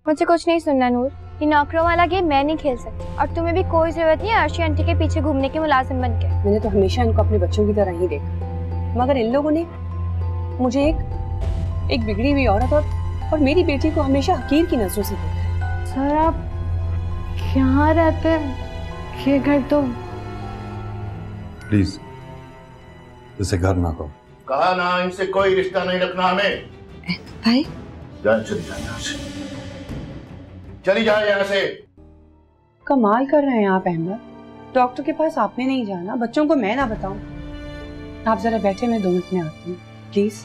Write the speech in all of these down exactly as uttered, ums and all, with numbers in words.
मुझे कुछ नहीं सुनना नूर, ये नौकरों वाला गेम मैं नहीं खेल सकती और तुम्हें भी कोई जरूरत नहीं है अर्शी आंटी के पीछे घूमने के मुलाजिम बन के। मैंने तो हमेशा इनको अपने बच्चों की तरह ही देखा, मगर इन लोगों ने मुझे एक एक बिगड़ी हुई औरत और और मेरी बेटी को हमेशा हकीर की नजरों से देखा है। सर आप यहाँ रहते हैं? ये घर तो प्लीज इसे घर ना कहो। कहा ना, इनसे कोई रिश्ता नहीं रखना हमें। भाई जान चली जाए यहाँ से, चली जाए यहाँ से। कमाल कर रहे हैं आप अहमद, डॉक्टर के पास आपने नहीं जाना, बच्चों को मैं ना बताऊं। आप जरा बैठे, मैं दो मिनट में आती हूँ प्लीज।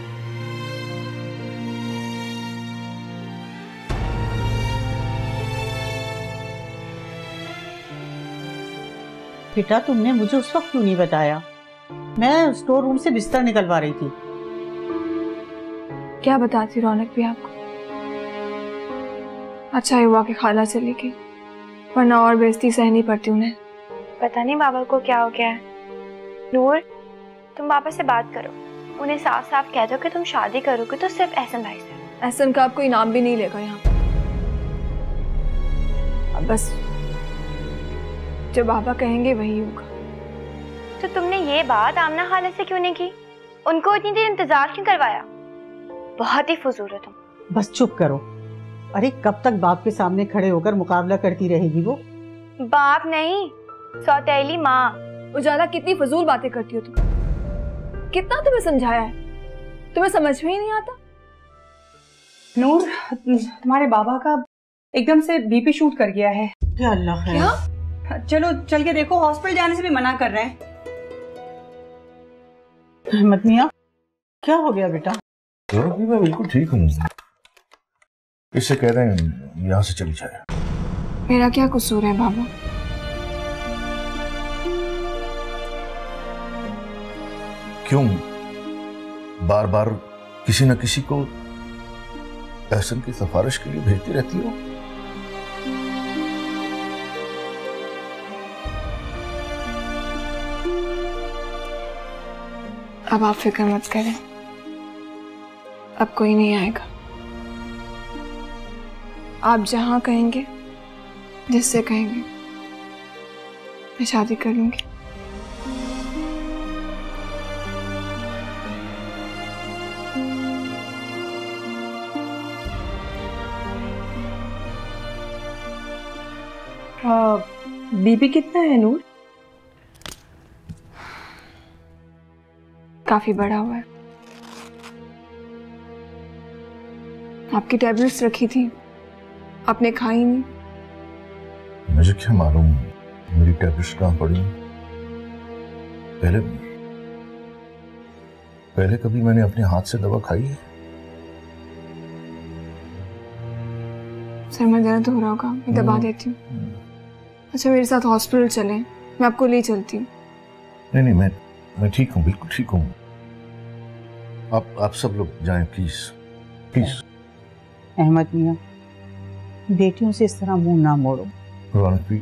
बेटा तुमने मुझे उस वक्त क्यों नहीं बताया? मैं स्टोर रूम से बिस्तर निकलवा रही थी। क्या बताती रौनक भी आपको। अच्छा ही हुआ कि खाला चली गई, वरना और बेइज्जती सहनी पड़ती उन्हें। पता नहीं बाबा को क्या हो गया है। नूर तुम पापा से बात करो, उन्हें साफ साफ कह दो कि तुम शादी करोगे तो सिर्फ एहसन भाई से। एहसन का आप कोई नाम भी नहीं लेगा यहाँ। अब बस जो बाबा कहेंगे वही होगा। तो तुमने ये बात आमना खाला से क्यों नहीं की? उनको इतनी देर इंतजार क्यों करवाया? बहुत ही फजूल हो तुम। बस चुप करो। अरे कब तक बाप के सामने खड़े होकर मुकाबला करती रहेगी वो? बाप नहीं, सौतेली माँ। उजाला कितनी फजूल बातें करती हो तुम। कितना तुम्हें समझाया है, तुम्हें समझ में ही नहीं आता। नूर तुम्हारे बाबा का एकदम से बीपी शूट कर गया है। क्या अल्लाह है? क्या? चलो चल के देखो, हॉस्पिटल जाने से भी मना कर रहे हैं। अहमद मियां क्या हो गया बेटा? मैं बिल्कुल ठीक हूँ, इससे कह रहे हैं यहाँ से चली जाए। मेरा क्या कसूर है बाबा? क्यों बार बार किसी न किसी को एहसन की सिफारिश के लिए भेजती रहती हो? अब आप फिक्र मत करें, अब कोई नहीं आएगा। आप जहां कहेंगे, जिससे कहेंगे, मैं शादी कर लूंगी। बीपी कितना है नूर? काफी बड़ा हुआ है। आपकी टैबलेट्स रखी थी, आपने खाई नहीं। मुझे क्या मालूम मेरी टैबलेट्स कहाँ पड़ी। पहले पहले कभी मैंने अपने हाथ से दवा खाई है? सर में दर्द हो रहा होगा, मैं दबा देती हूँ। अच्छा मेरे साथ हॉस्पिटल चलें, मैं आपको ले चलती हूँ। नहीं नहीं, मैं मैं ठीक हूँ, बिल्कुल ठीक हूँ। आप आप सब लोग जाएं प्लीज प्लीज। अहमद मियां बेटियों से इस तरह मुंह ना मोड़ो। रौनक भी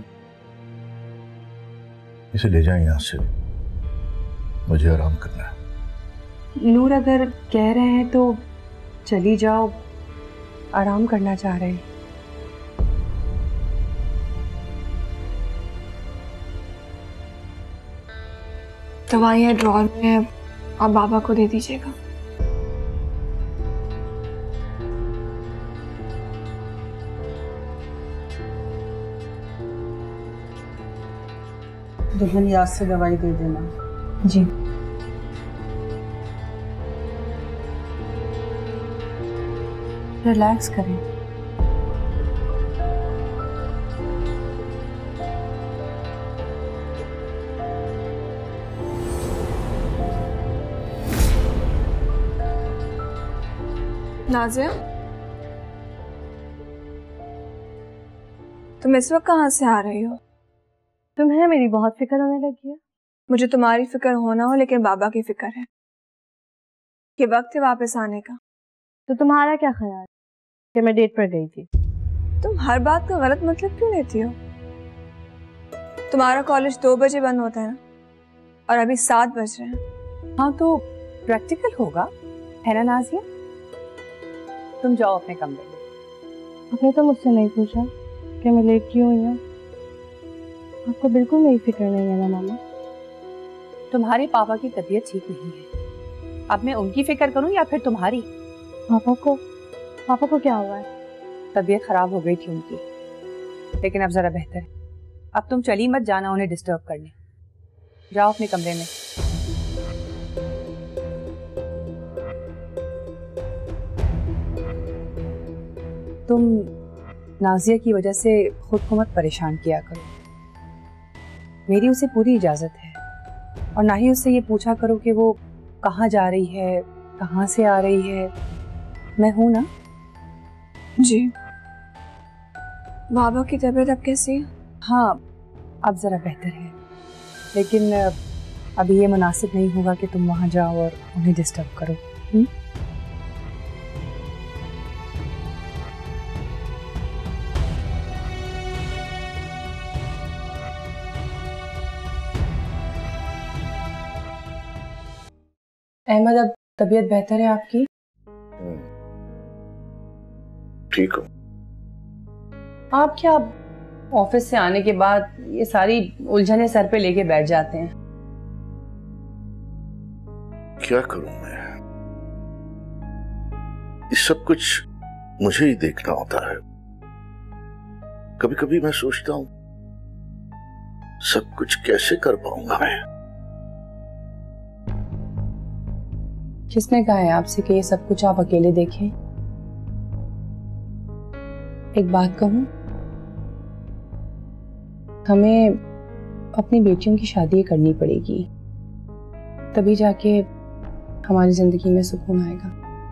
इसे ले जाएं यहाँ से, मुझे आराम करना है। नूर अगर कह रहे हैं तो चली जाओ, आराम करना चाह रहे हैं। दवाइयाँ ड्रॉर में, आप बाबा को दे दीजिएगा। दुल्हन याद से दवाई दे देना। जी। रिलैक्स करें। नाज़िया, तुम इस वक्त कहाँ से आ रही हो? तुम्हें मेरी बहुत फिक्र होने लगी है। मुझे तुम्हारी फिक्र होना हो, लेकिन बाबा की फिक्र है। ये वक्त है वापस आने का। तो तुम्हारा क्या ख्याल कि मैं डेट पर गई थी? तुम हर बात का गलत मतलब क्यों लेती हो? तुम्हारा कॉलेज दो बजे बंद होता है ना, और अभी सात बज रहे हैं। हाँ तो प्रैक्टिकल होगा, है ना नाज़िया? तुम जाओ अपने कमरे में। आपने तो मुझसे नहीं पूछा कि मैं लेट क्यों हुई हूँ। आपको बिल्कुल मेरी फिक्र नहीं है ना मामा? तुम्हारे पापा की तबीयत ठीक नहीं है, अब मैं उनकी फिक्र करूं या फिर तुम्हारी? पापा को पापा को क्या हुआ है? तबीयत खराब हो गई थी उनकी, लेकिन अब जरा बेहतर है। अब तुम चली मत जाना उन्हें डिस्टर्ब करने, जाओ अपने कमरे में। तुम नाजिया की वजह से खुद को मत परेशान किया करो, मेरी उसे पूरी इजाजत है। और ना ही उससे ये पूछा करो कि वो कहाँ जा रही है, कहाँ से आ रही है। मैं हूं ना। जी। बाबा की तबीयत अब कैसी है? हाँ, अब ज़रा बेहतर है, लेकिन अभी ये मुनासिब नहीं होगा कि तुम वहाँ जाओ और उन्हें डिस्टर्ब करो। हुँ? अहमद, अब तबीयत बेहतर है आपकी? ठीक हो? आप क्या ऑफिस से आने के बाद ये सारी उलझने सर पे लेके बैठ जाते हैं? क्या करूं मैं, ये सब कुछ मुझे ही देखना होता है। कभी कभी मैं सोचता हूं सब कुछ कैसे कर पाऊंगा मैं। किसने कहा है आपसे कि ये सब कुछ आप अकेले देखें? एक बात कहूं, हमें अपनी बेटियों की शादी करनी पड़ेगी, तभी जाके हमारी जिंदगी में सुकून आएगा।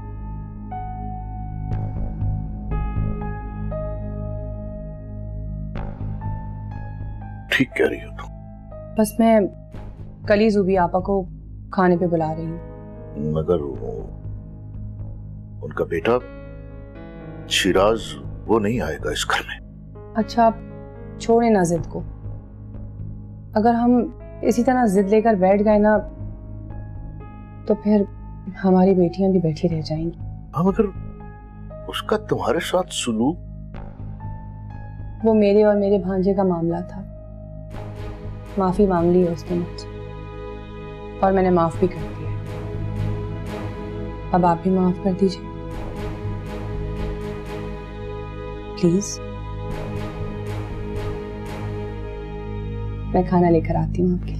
ठीक कह रही हो तुम। बस मैं कल ही ज़ुबी आपा को खाने पे बुला रही हूँ। मगर वो उनका बेटा शिराज, वो नहीं आएगा इस घर में। अच्छा, आप छोड़े ना जिद को। अगर हम इसी तरह जिद लेकर बैठ गए ना, तो फिर हमारी बेटियां भी बैठी रह जाएंगी। हाँ, मगर उसका तुम्हारे साथ सुलूक? वो मेरे और मेरे भांजे का मामला था, माफी मांग ली है उसने मुझसे और मैंने माफ भी कर दिया। अब आप भी माफ कर दीजिए प्लीज। मैं खाना लेकर आती हूँ आपके लिए।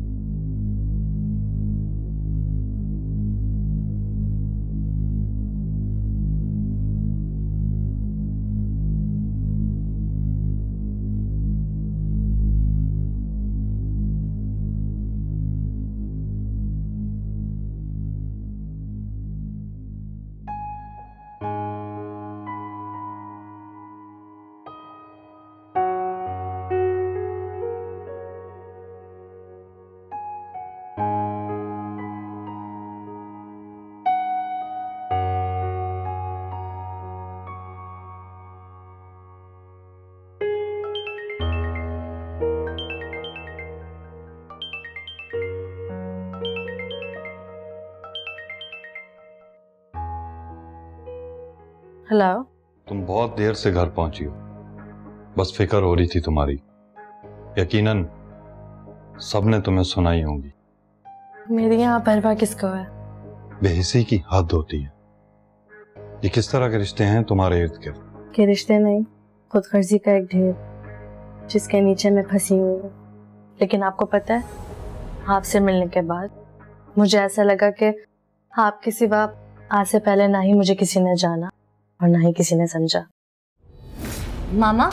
हेलो। तुम बहुत देर से घर पहुंची हो, बस फिक्र हो रही थी तुम्हारी। यकीनन सबने तुम्हें सुनाई होंगी। मेरी यहाँ परवाह किसको है? बेहिसी की हद होती है। ये किस तरह के रिश्ते हैं तुम्हारे इर्द गिर्द? के रिश्ते नहीं, खुदगर्जी का एक ढेर जिसके नीचे मैं फंसी हुई हूँ। लेकिन आपको पता है, आपसे मिलने के बाद मुझे ऐसा लगा कि आपके सिवा आज से पहले ना ही मुझे किसी ने जाना और ना ही किसी ने समझा। मामा,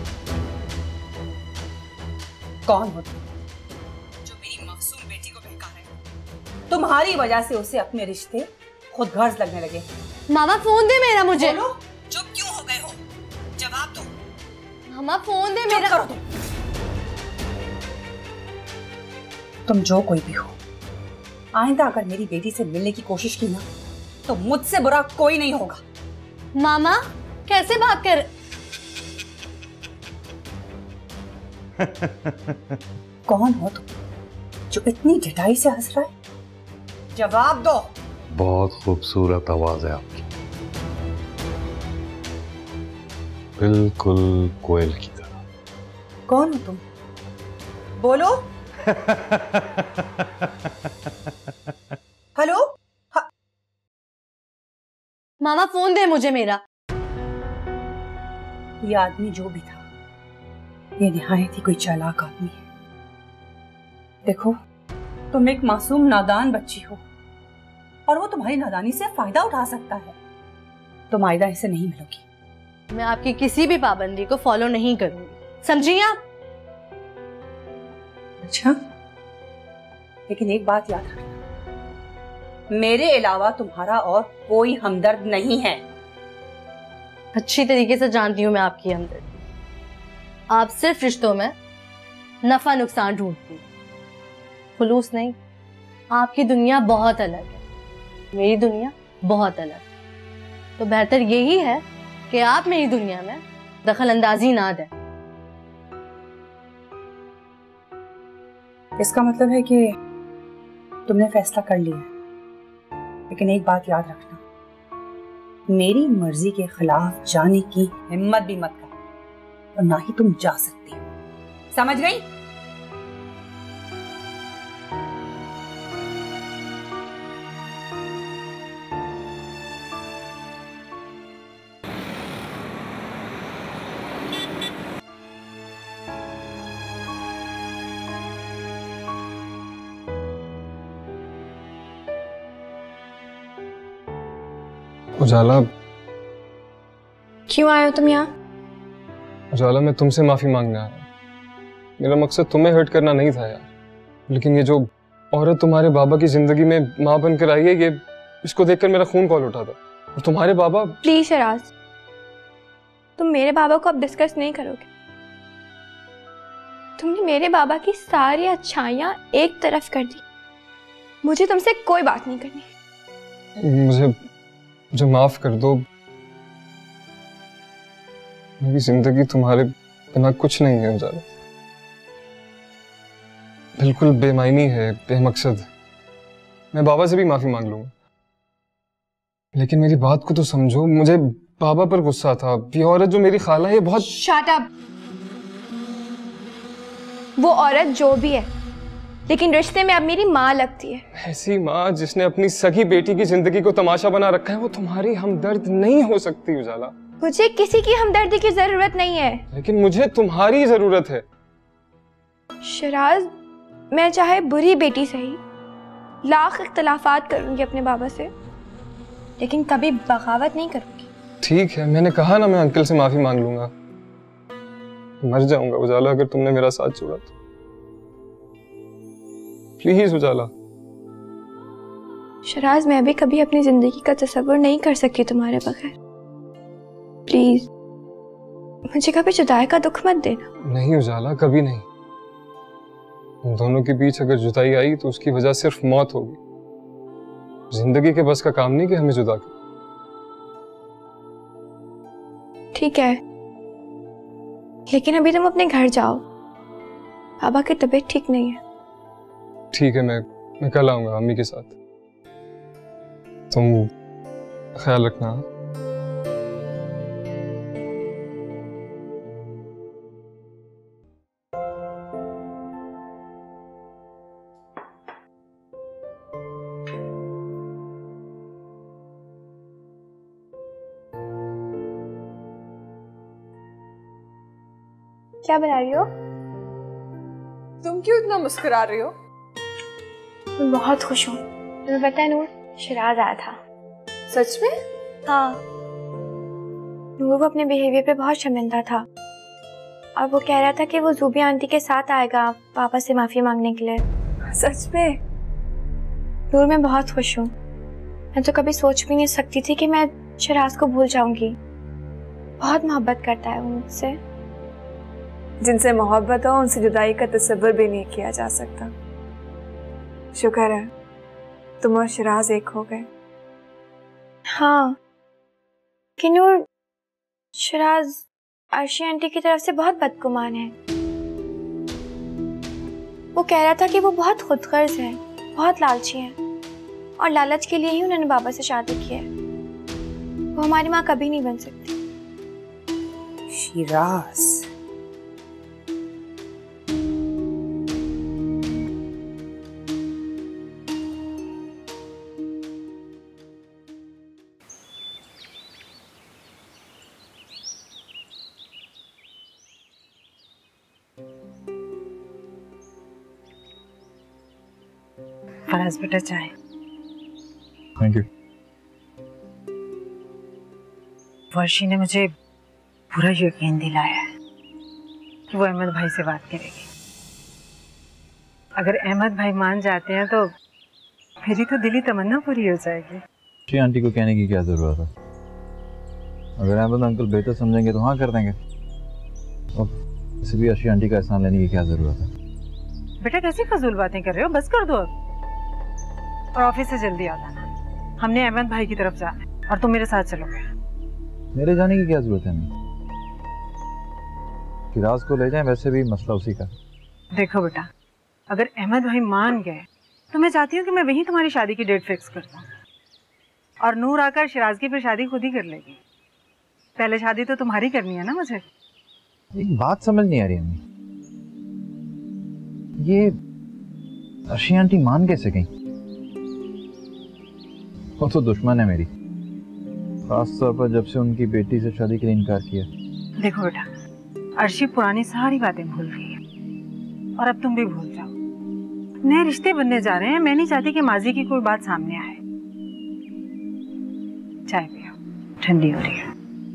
कौन हो तुम जो मेरी मासूम बेटी को बहका रहे हो? तुम्हारी वजह से उसे अपने रिश्ते खुद गर्ज लगने लगे। मामा फोन दे मेरा मुझे। बोलो, चुप क्यों हो गए हो? जवाब दो। मामा फोन दे मेरा। करो तुम। तुम जो कोई भी हो, आइंदा अगर मेरी बेटी से मिलने की कोशिश की ना, तो मुझसे बुरा कोई नहीं होगा। मामा कैसे बात कर? कौन हो तुम जो इतनी ढिठाई से हंस रहा है? जवाब दो। बहुत खूबसूरत आवाज है आपकी। बिल्कुल कोयल की तरह। कौन हो तुम? बोलो। हेलो। मामा फोन दे मुझे मेरा। ये आदमी जो भी था, ये निहायत ही कोई चालाक आदमी है। देखो, तुम एक मासूम नादान बच्ची हो और वो तुम्हारी नादानी से फायदा उठा सकता है। तुम आयदा इसे नहीं मिलोगी। मैं आपकी किसी भी पाबंदी को फॉलो नहीं करूंगी, समझिए आप? अच्छा, लेकिन एक बात याद रखना, मेरे अलावा तुम्हारा और कोई हमदर्द नहीं है। अच्छी तरीके से जानती हूँ मैं आपकी हमदर्दी। आप सिर्फ रिश्तों में नफा नुकसान ढूंढती हैं, खुलूस नहीं। आपकी दुनिया बहुत अलग है, मेरी दुनिया बहुत अलग है। तो बेहतर यही है कि आप मेरी दुनिया में दखल अंदाजी ना दें। इसका मतलब है कि तुमने फैसला कर लिया है, लेकिन एक बात याद रखना, मेरी मर्जी के खिलाफ जाने की हिम्मत भी मत कर, और ना ही तुम जा सकती हो, समझ गई? उजाला, क्यों आए हो तुम यहाँ? उजाला, मैं तुमसे माफी मांगने आया हूँ। मेरा मकसद तुम्हें हर्ट करना नहीं था यार, लेकिन ये जो औरत तुम्हारे बाबा की जिंदगी में माँ बनकर आई है, ये इसको देखकर मेरा खून कौल उठा था। और तुम्हारे बाबा। प्लीज शराज, तुम मेरे बाबा को अब डिस्कस नहीं करोगे। तुमने मेरे बाबा की सारी अच्छाइयाँ एक तरफ कर दी। मुझे तुमसे कोई बात नहीं करनी। मुझे मुझे माफ कर दो। मेरी जिंदगी तुम्हारे बिना कुछ नहीं है उजाला, बिल्कुल बेमायनी है, बेमकसद। मैं बाबा से भी माफी मांग लूंगा, लेकिन मेरी बात को तो समझो। मुझे बाबा पर गुस्सा था। ये औरत जो मेरी खाला है, ये बहुत। Shut up. वो औरत जो भी है, लेकिन रिश्ते में अब मेरी माँ लगती है। ऐसी माँ जिसने अपनी सगी बेटी की जिंदगी को तमाशा बना रखा है, वो तुम्हारी हमदर्द नहीं हो सकती उजाला। मुझे किसी की हमदर्दी की जरूरत नहीं है, लेकिन मुझे तुम्हारी जरूरत है। शराज, मैं चाहे बुरी बेटी सही, लाख इख्तलाफात करूंगी अपने बाबा से, लेकिन कभी बगावत नहीं करूंगी। ठीक है, मैंने कहा ना, मैं अंकल से माफी मांग लूंगा। मर जाऊंगा उजाला अगर तुमने मेरा साथ छोड़ा तो। प्लीज उजाला। शराज, मैं भी कभी अपनी जिंदगी का तस्वीर नहीं कर सकती तुम्हारे बगैर। प्लीज मुझे कभी जुदाई का दुख मत देना। नहीं उजाला, kabhi नहीं। हम दोनों के बीच अगर जुदाई आई तो उसकी वजह सिर्फ मौत होगी। जिंदगी के बस का काम नहीं कि हमें जुदा कर। ठीक है, लेकिन अभी तुम अपने घर जाओ, बाबा की तबीयत ठीक नहीं है। ठीक है, मैं मैं कल आऊंगा अम्मी के साथ। तुम ख्याल रखना। क्या बना रही हो? तुम क्यों इतना मुस्कुरा रही हो? मैं बहुत खुश हूँ। तुम्हें पता है नूर, शराज आया था। सच में? हाँ, नूर वो अपने बिहेवियर पे बहुत शर्मिंदा था और वो कह रहा था कि वो जूबी आंटी के साथ आएगा पापा से माफी मांगने के लिए। सच में? नूर, मैं बहुत खुश हूँ। मैं तो कभी सोच भी नहीं सकती थी कि मैं शराज को भूल जाऊंगी। बहुत मोहब्बत करता है वो मुझसे। जिनसे मोहब्बत हो उनसे जुदाई का तस्वर भी नहीं किया जा सकता। शुक्र है तुम और शराज एक हो गए। हाँ, कि नूर, शराज अर्शी आंटी की तरफ से बहुत बदगुमान है। वो कह रहा था कि वो बहुत खुदगर्ज है, बहुत लालची है और लालच के लिए ही उन्होंने बाबा से शादी की है। वो हमारी माँ कभी नहीं बन सकती। शिराज। फराज बेटा चाय। Thank you. वर्षी ने मुझे पूरा यकीन दिलाया है कि वो अहमद भाई से बात करेगी। अगर अहमद भाई मान जाते हैं तो मेरी तो दिली तमन्ना पूरी हो जाएगी। जी आंटी को कहने की क्या जरूरत है? अगर अहमद अंकल बेहतर समझेंगे तो हाँ कर देंगे। और किसी भी अर्शी आंटी का एहसान लेने की क्या जरूरत है? बेटा कैसी फजूल बातें कर रहे हो, बस कर दो अब। और ऑफिस से जल्दी आ जाना, हमने अहमद भाई की तरफ जाना है और तुम मेरे साथ चलोगे। मेरे जाने की क्या जरूरत है? नहीं, शिराज को ले जाएं, वैसे भी मसला उसी का। देखो बेटा, अगर अहमद भाई मान गए तो मैं चाहती हूँ कि मैं वहीं तुम्हारी शादी की डेट फिक्स करता हूँ और नूर आकर शिराज की फिर शादी खुद ही कर लेगी। पहले शादी तो तुम्हारी करनी है ना मुझे। एक बात समझ नहीं आ रही अम्मी, ये अर्शी आंटी मान कैसे गई? वो तो दुश्मन है मेरी, खास तौर पर जब से उनकी बेटी से शादी के लिए इनकार किया। देखो बेटा, अर्शी पुरानी सारी बातें भूल गई है और अब तुम भी भूल जाओ। नए रिश्ते बनने जा रहे हैं, मैं नहीं चाहती कि माजी की कोई बात सामने आए। चाय पियो, ठंडी हो रही है।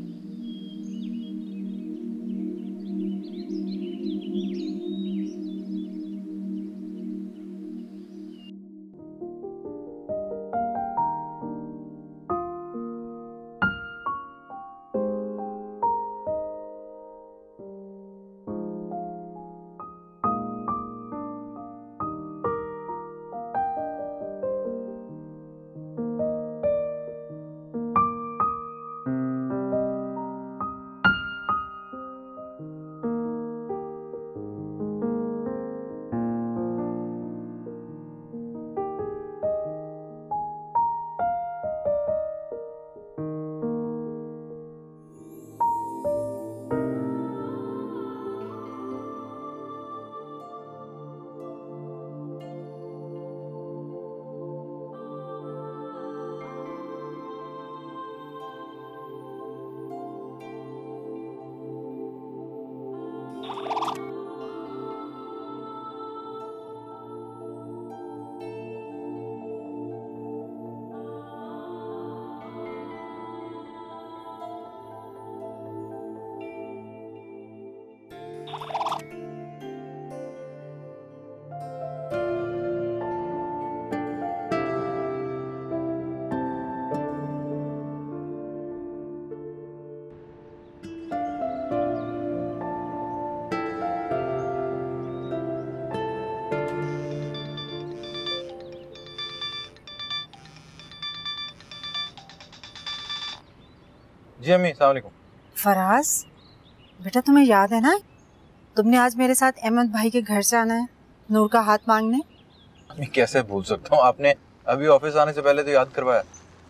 जी अम्मी, अस्सलाम वालेकुम। फराज बेटा, तुम्हें याद है ना, तुमने आज मेरे साथ अहमद भाई के घर से आना है नूर का हाथ मांगने। मैं कैसे भूल सकता हूँ, आपने अभी ऑफिस आने से पहले तो याद करवाया।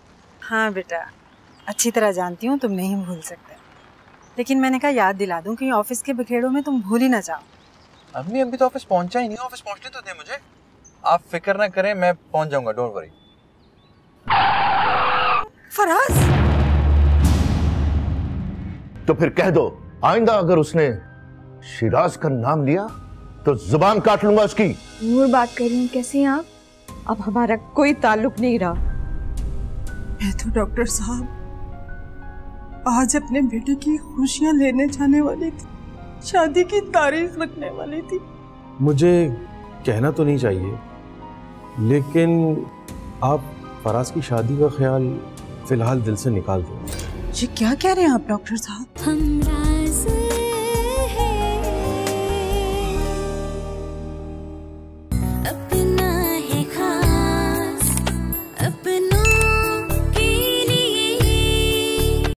हाँ बेटा, अच्छी तरह जानती हूँ तुम नहीं भूल सकते, लेकिन मैंने कहा याद दिला दूं कि ऑफिस के बखेड़ों में तुम भूल ही ना जाओ। अम्मी अभी तो ऑफिस पहुंचा ही नहीं, ऑफिस पहुंचने तो दे मुझे। आप फिक्र ना करें, मैं पहुंच जाऊंगा, डोंट वरी। फराज, तो फिर कह दो, आइंदा अगर उसने शिराज का नाम लिया तो जुबान काट लूंगा उसकी। नूर बात कर रही हूँ, कैसे हैं आप? अब हमारा कोई ताल्लुक नहीं रहा। मैं तो डॉक्टर साहब आज अपने बेटे की खुशियां लेने जाने वाली थी, शादी की तारीख रखने वाली थी। मुझे कहना तो नहीं चाहिए, लेकिन आप फराज की शादी का ख्याल फिलहाल दिल से निकाल दो। ये क्या कह रहे हैं आप डॉक्टर साहब?